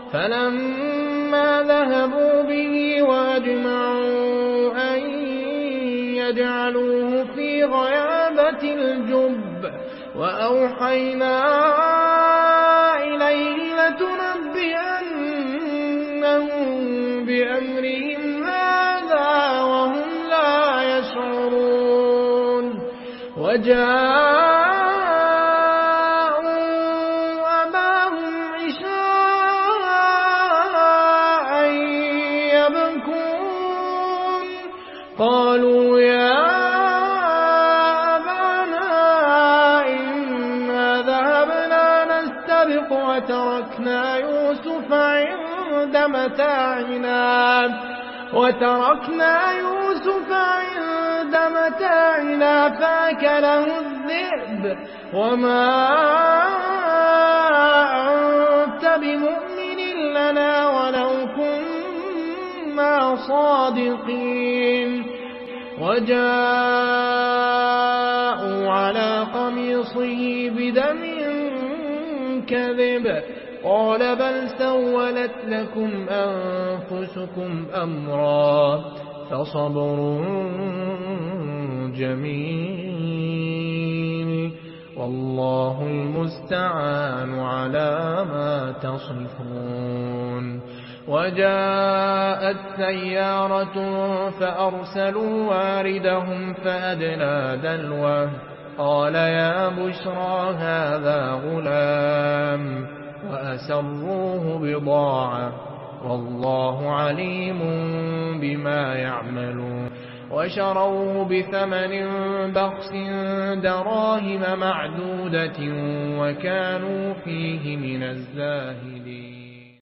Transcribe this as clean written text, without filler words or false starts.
فلما ذهبوا به وأجمعوا أن يجعلوه في غيابة الجب وأوحينا إليه لتنبئنهم بأمرهم هذا وهم لا يشعرون. وجاءوا أباهم عشاء يبكون قالوا يا أبانا إنا ذهبنا نستبق وتركنا يوسف عند متاعنا فأكله الذئب وما أنت بمؤمن لنا ولو كنا صادقين. وجاءوا على قميصه بدم كذب قال بل سولت لكم أنفسكم أمرا فصبر جميل والله المستعان على ما تصفون. وجاءت سيارة فأرسلوا واردهم فأدلى دلوه قال يا بشرى هذا غلام وأسروه بضاعة والله عليم بما يعملون. وشروه بثمن بخس دراهم معدودة وكانوا فيه من الزاهدين.